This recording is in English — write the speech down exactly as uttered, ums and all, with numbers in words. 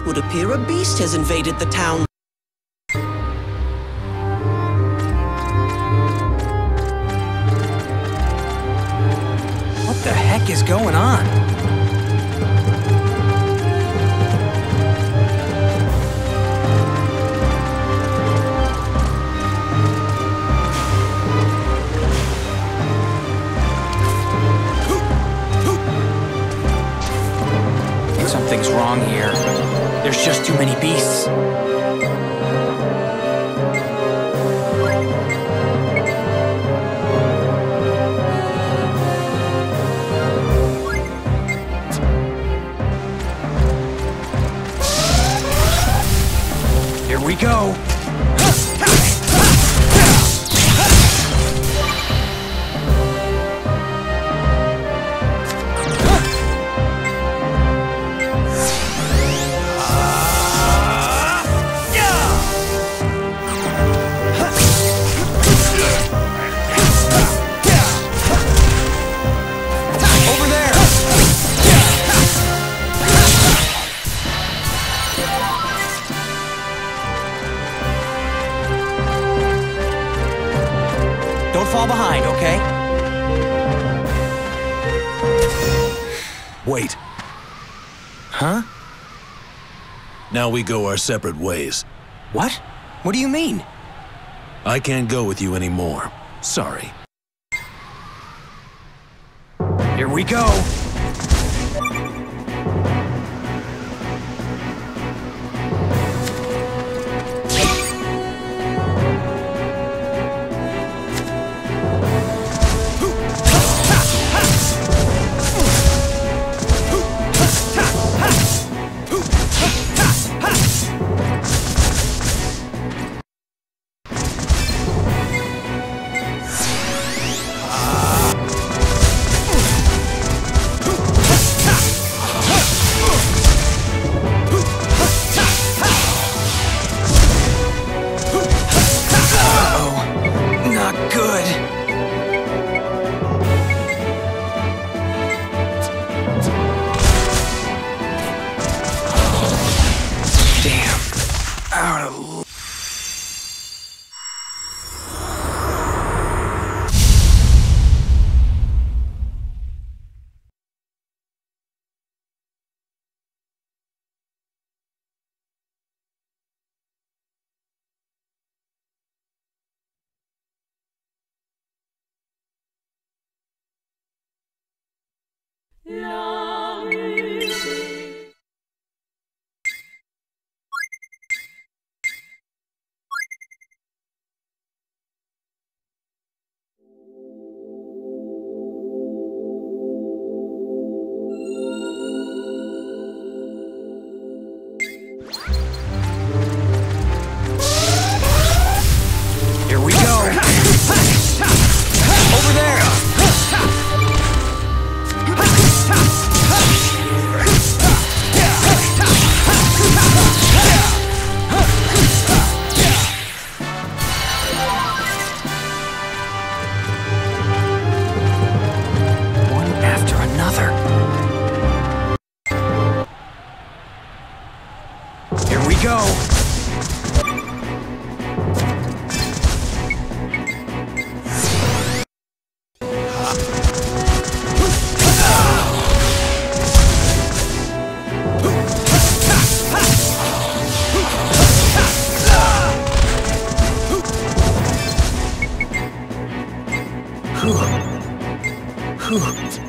would appear a beast has invaded the town. What the heck is going on? Something's wrong here. There's just too many beasts. Here we go. Don't fall behind, okay? Wait. Huh? Now we go our separate ways. What? What do you mean? I can't go with you anymore. Sorry. Here we go. La musique. Here we go. Over there. One after another. Here we go. Whew.